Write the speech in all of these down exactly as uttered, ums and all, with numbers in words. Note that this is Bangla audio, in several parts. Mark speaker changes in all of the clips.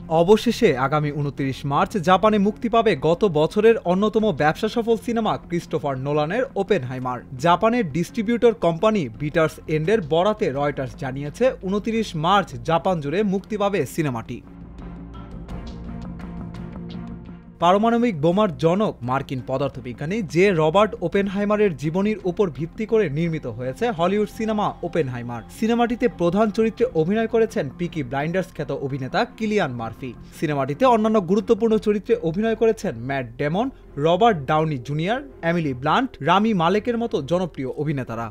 Speaker 1: অবশেষে আগামী উনত্রিশ মার্চ জাপানে মুক্তি পাবে গত বছরের অন্যতম ব্যবসা সফল সিনেমা ক্রিস্টোফার নোলানের ওপেনহাইমার। জাপানের ডিস্ট্রিবিউটর কোম্পানি বিটার্স এন্ডের বরাতে রয়টার্স জানিয়েছে উনত্রিশ মার্চ জাপান জুড়ে মুক্তি পাবে সিনেমাটি। পারমাণবিক বোমার জনক মার্কিন পদার্থবিজ্ঞানী জে রবার্ট ওপেনহাইমারের জীবনীর উপর ভিত্তি করে নির্মিত হয়েছে হলিউড সিনেমা ওপেনহাইমার। সিনেমাটিতে প্রধান চরিত্রে অভিনয় করেছেন পিকি ব্লাইন্ডার্স খ্যাত অভিনেতা কিলিয়ান মার্ফি। সিনেমাটিতে অন্যান্য গুরুত্বপূর্ণ চরিত্রে অভিনয় করেছেন Matt Damon, Robert Downey Junior, Emily Blunt, Rami মালেকের মতো জনপ্রিয় অভিনেতারা।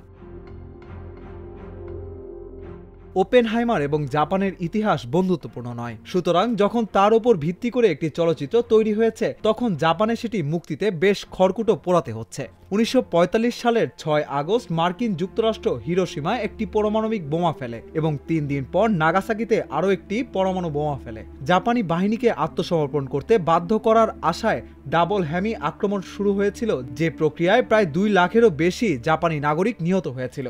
Speaker 1: ওপেনহাইমার এবং জাপানের ইতিহাস বন্ধুত্বপূর্ণ নয়, সুতরাং যখন তার উপর ভিত্তি করে একটি চলচ্চিত্র তৈরি হয়েছে তখন জাপানে সেটি মুক্তিতে বেশ খড়কুটো পোড়াতে হচ্ছে। উনিশশো পঁয়তাল্লিশ সালের ছয় আগস্ট মার্কিন যুক্তরাষ্ট্র হিরোশিমায় একটি পারমাণবিক বোমা ফেলে এবং তিন দিন পর নাগাসাকিতে আরও একটি পরমাণু বোমা ফেলে। জাপানি বাহিনীকে আত্মসমর্পণ করতে বাধ্য করার আশায় ডাবল হ্যামি আক্রমণ শুরু হয়েছিল, যে প্রক্রিয়ায় প্রায় দুই লাখেরও বেশি জাপানি নাগরিক নিহত হয়েছিল।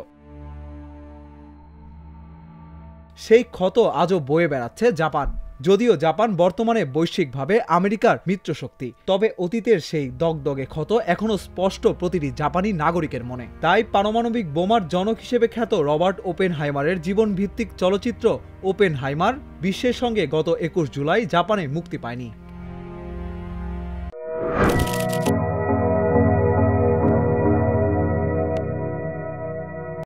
Speaker 1: সেই ক্ষত আজও বয়ে বেড়াচ্ছে জাপান। যদিও জাপান বর্তমানে বৈশ্বিকভাবে আমেরিকার মিত্রশক্তি, তবে অতীতের সেই দগদগে ক্ষত এখনও স্পষ্ট প্রতিটি জাপানি নাগরিকের মনে। তাই পারমাণবিক বোমার জনক হিসেবে খ্যাত রবার্ট ওপেনহাইমারের জীবনভিত্তিক চলচ্চিত্র ওপেনহাইমার বিশ্বের সঙ্গে গত একুশ জুলাই জাপানে মুক্তি পায়নি।